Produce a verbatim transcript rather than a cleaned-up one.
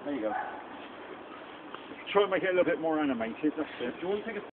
There you go. Try and make it a little bit more animated, that's it. Do you want to take a